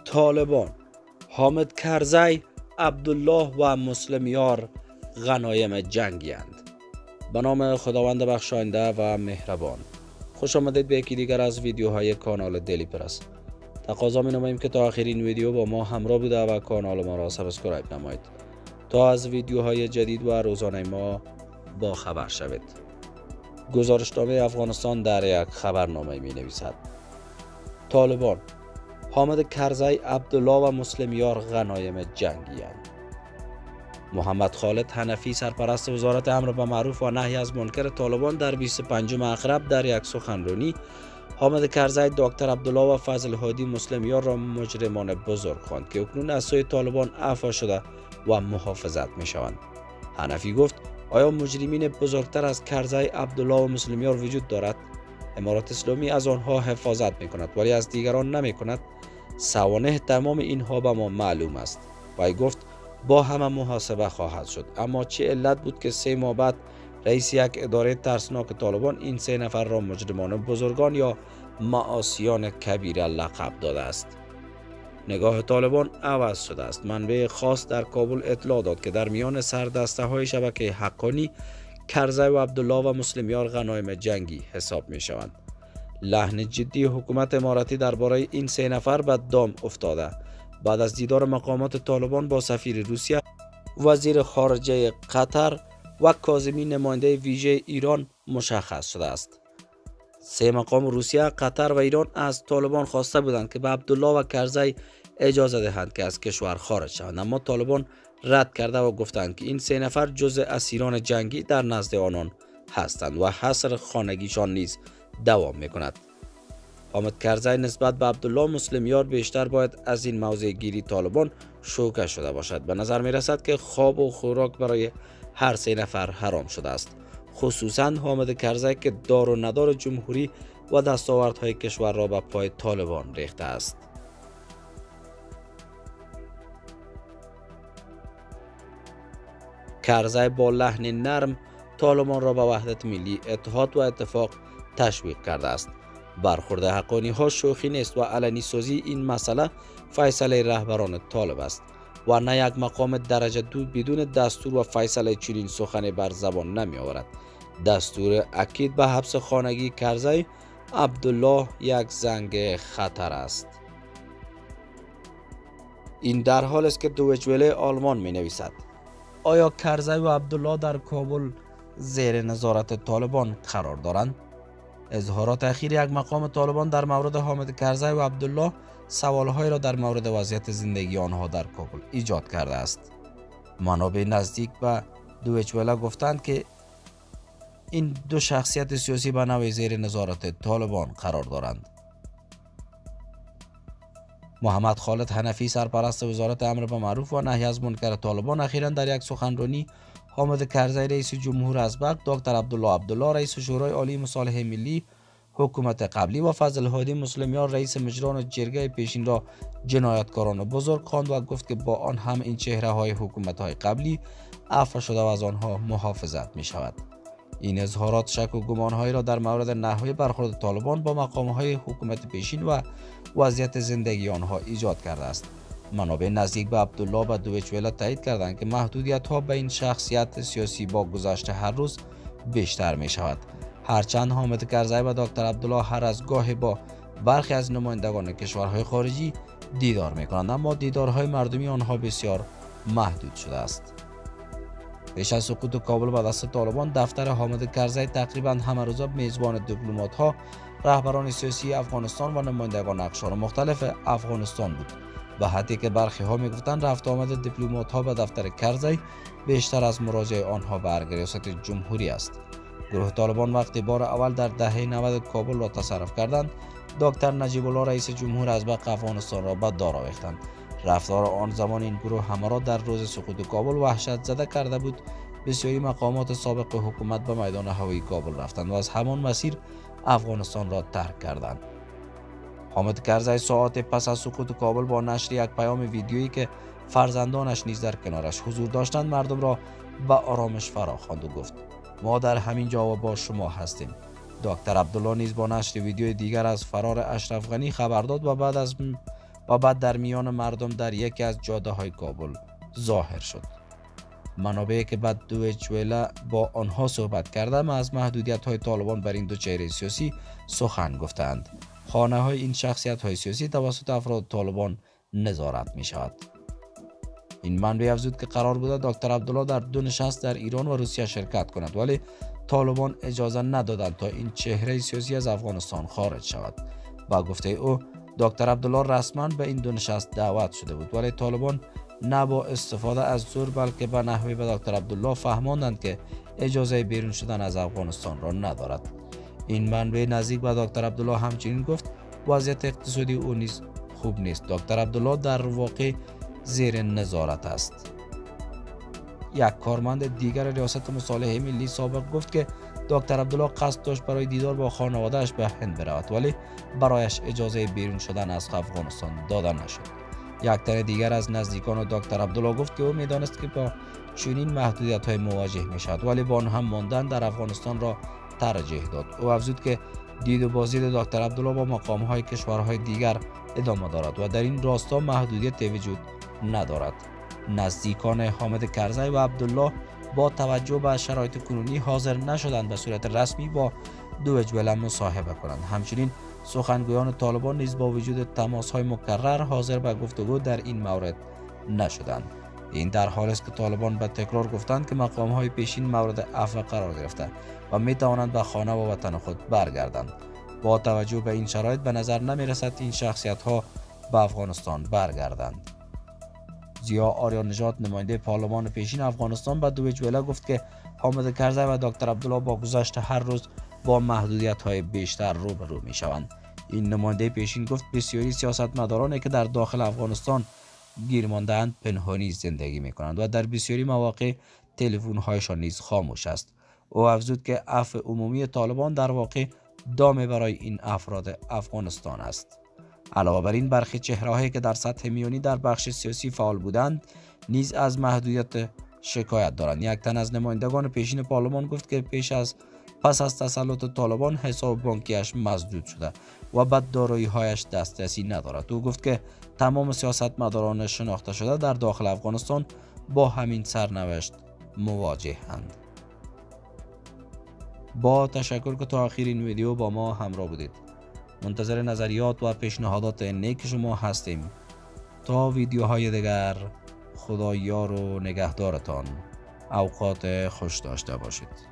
طالبان: حامد کرزی، عبدالله و مسلم یار غنایم جنگی اند. به نام خداوند بخشاینده و مهربان. خوش آمدید به یکی دیگر از ویدیوهای کانال دیلی پرس. تقاضا می نماییم که تا آخرین ویدیو با ما همراه بوده و کانال ما را سابسکرایب نمایید تا از ویدیوهای جدید و روزانه ما با خبر شوید. گزارشنامه افغانستان در یک خبرنامه می نویسد: طالبان: حامد کرزی، عبدالله و مسلم یار غنایم جنگی اند. محمد خالد حنفی، سرپرست وزارت امر به معروف و نهی از منکر طالبان، در 25 اقرب در یک سخنرانی حامد کرزی، دکتر عبدالله و فضل هادی مسلم یار را مجرمان بزرگ خواند که اکنون از سوی طالبان عفو شده و محافظت می شوند. حنفی گفت: آیا مجرمین بزرگتر از کرزی، عبدالله و مسلم یار وجود دارد؟ امارات اسلامی از آنها حفاظت می کند ولی از دیگران نمی کند. سوانح تمام اینها به ما معلوم است. وی گفت: با همه محاسبه خواهد شد. اما چه علت بود که 3 ماه بعد رئیس یک اداره ترسناک طالبان این 3 نفر را مجرمان بزرگان یا معاصیان کبیره لقب داده است؟ نگاه طالبان عوض شده است. منبع خاص در کابل اطلاع داد که در میان سردسته های شبکه حقانی، کرزی و عبدالله و مسلم یار غنایم جنگی حساب می شوند. لحن جدی حکومت اماراتی درباره این 3 نفر به دام افتاده. بعد از دیدار مقامات طالبان با سفیر روسیه، وزیر خارجه قطر و کاظمی نماینده ویژه ایران مشخص شده است. 3 مقام روسیه، قطر و ایران از طالبان خواسته بودند که به عبدالله و کرزی اجازه دهند که از کشور خارج شوند، اما طالبان رد کرده و گفتند که این 3 نفر جزء اسیران جنگی در نزد آنان هستند و حصر خانگیشان نیز دوام میکند. حامد کرزی نسبت به عبدالله مسلم یار بیشتر باید از این موضع گیری طالبان شوکه شده باشد. به نظر می رسد که خواب و خوراک برای هر 3 نفر حرام شده است، خصوصا حامد کرزی که دار و ندار جمهوری و دستاوردهای کشور را به پای طالبان ریخته است. کرزی با لحن نرم طالبان را به وحدت ملی، اتحاد و اتفاق تشویق کرده است. برخورد حقانی ها شوخی نیست و علنی سازی این مسئله فیصله رهبران طالب است و نه یک مقام درجه 2 بدون دستور و فیصله چنین سخنی بر زبان نمی آورد. دستور اکید به حبس خانگی کرزی، عبدالله یک زنگ خطر است. این در حال است که دویچ وله آلمان می نویسد: آیا کرزی و عبدالله در کابل زیر نظارت طالبان قرار دارند؟ اظهارات اخیر یک مقام طالبان در مورد حامد کرزی و عبدالله سوالهایی را در مورد وضعیت زندگی آنها در کابل ایجاد کرده است. منابع نزدیک به دویچ وله گفتند که این 2 شخصیت سیاسی به نوعی زیر نظارت طالبان قرار دارند. محمد خالد حنفی، سرپرست وزارت امر به معروف و نهی از منکر طالبان، اخیراً در یک سخنرانی حامد کرزی رئیس جمهور ازبک، دکتر عبدالله رئیس شورای عالی مصالح ملی حکومت قبلی و فضل هادی مسلم یار رئیس مجران جرگه پیشین را جنایتکاران بزرگ خواند و گفت که با آن هم این چهره های حکومت های قبلی عفو شده و از آنها محافظت می شود. این اظهارات شک و گمانهایی را در مورد نحوه برخورد طالبان با مقام های حکومت پیشین و وضعیت زندگی آنها ایجاد کرده است. منابع نزدیک به عبدالله و دویچ وله تایید کردند که محدودیت ها به این شخصیت سیاسی با گذشت هر روز بیشتر می شود. هرچند حامد کرزی و دکتر عبدالله هر از گاهی با برخی از نمایندگان کشورهای خارجی دیدار می کنند، اما دیدارهای مردمی آنها بسیار محدود شده است. پیش از سقوط کابل به دست طالبان، دفتر حامد کرزی تقریبا همه روزه میزبان دیپلمات ها، رهبران سیاسی افغانستان و نمایندگان اقشار مختلف افغانستان بود، به حدی که برخی ها میگفتند رفت آمد دیپلمات ها به دفتر کرزی بیشتر از مراجعه آنها به ریاست جمهوری است. گروه طالبان وقتی بار اول در دهه 90 کابل را تصرف کردند، دکتر نجیب الله رئیس جمهور ازبک افغانستان را به دار آویختند. رفتار آن زمان این گروه همه را در روز سقوط کابل وحشت زده کرده بود. بسیاری مقامات سابق حکومت به میدان هوایی کابل رفتند و از همان مسیر افغانستان را ترک کردند. حامد کرزی ساعات پس از سقوط کابل با نشر یک پیام ویدیویی که فرزندانش نیز در کنارش حضور داشتند مردم را به آرامش فراخواند و گفت: ما در همین جا و با شما هستیم. دکتر عبدالله نیز با نشر ویدیوی دیگر از فرار اشرف غنی خبر داد و بعد از و بعد در میان مردم در یکی از جاده های کابل ظاهر شد. منابعی که بعد دویچ وله با آنها صحبت کرده از محدودیت های طالبان بر این دو چهره سیاسی سخن گفتند. خانه های این شخصیت های سیاسی توسط افراد طالبان نظارت می شود. این منبع افزود که قرار بوده دکتر عبدالله در دو نشست در ایران و روسیه شرکت کند، ولی طالبان اجازه ندادند تا این چهره سیاسی از افغانستان خارج شود. با گفته او دکتر عبدالله رسما به این دو نشست دعوت شده بود، ولی طالبان نه با استفاده از زور بلکه به نحوی به دکتر عبدالله فهماندند که اجازه بیرون شدن از افغانستان را ندارد. این منبع نزدیک به دکتر عبدالله همچنین گفت وضعیت اقتصادی او نیز خوب نیست. دکتر عبدالله در واقع زیر نظارت است. یک کارمند دیگر ریاست مصالحه ملی سابق گفت که دکتر عبدالله قصد داشت برای دیدار با خانواده‌اش به هند برود، ولی برایش اجازه بیرون شدن از افغانستان داده نشد. یک تن دیگر از نزدیکان دکتر عبدالله گفت که او می‌دانست که با چنین محدودیت‌های مواجه می‌شود، ولی با آن هم ماندن در افغانستان را ترجیح داد. او افزود که دید و بازدید دکتر عبدالله با مقام‌های کشورهای دیگر ادامه دارد و در این راستا محدودیتی وجود ندارد. نزدیکان حامد کرزی و عبدالله با توجه به شرایط کنونی حاضر نشدند به صورت رسمی با دویچ وله مصاحبه کنند. همچنین سخنگویان طالبان نیز با وجود تماس‌های مکرر حاضر به گفتگو در این مورد نشدند. این در حالی است که طالبان به تکرار گفتند که مقام‌های پیشین مورد عفو قرار گرفته و می توانند به خانه و وطن خود برگردند. با توجه به این شرایط به نظر نمی رسد این شخصیت‌ها به افغانستان برگردند. ضیا آریان نژاد نماینده پارلمان پیشین افغانستان به دویچ وله گفت که حامد کرزی و دکتر عبدالله با گذشت هر روز با محدودیت‌های بیشتر روبرو می‌شوند. این نماینده پیشین گفت بسیاری سیاستمدارانی که در داخل افغانستان گیر مانده‌اند پنهانی زندگی می‌کنند و در بسیاری مواقع تلفن‌هایشان نیز خاموش است. او افزود که عفو عمومی طالبان در واقع دام برای این افراد افغانستان است. علاوه بر این برخی چهره‌هایی که در سطح میانی در بخش سیاسی فعال بودند نیز از محدودیت شکایت دارند. یک تن از نمایندگان پیشین پارلمان گفت که پس از تسلط طالبان حساب بانکیش مسدود شده و بعد دارایی‌هایش دسترسی ندارد. او گفت که تمام سیاستمداران شناخته شده در داخل افغانستان با همین سرنوشت مواجه‌اند. با تشکر که تا آخر این ویدیو با ما همراه بودید. منتظر نظریات و پیشنهادات نیک شما هستیم. تا ویدیوهای دیگر خدا یار و نگهدارتان. اوقات خوش داشته باشید.